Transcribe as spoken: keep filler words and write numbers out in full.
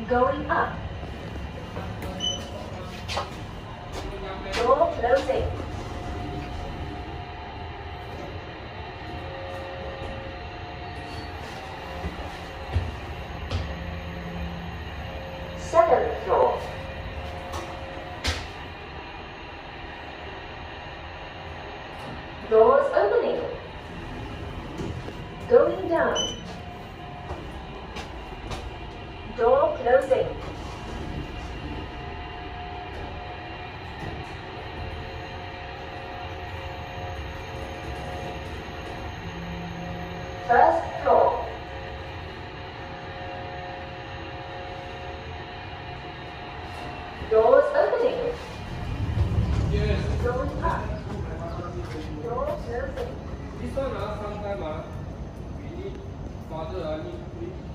Going up. Door closing. Second floor. Doors opening. Going down. Door closing. First floor. Doors opening. Yes. Going up. Door closing. This one, uh, sometime uh, we need father uh, need, need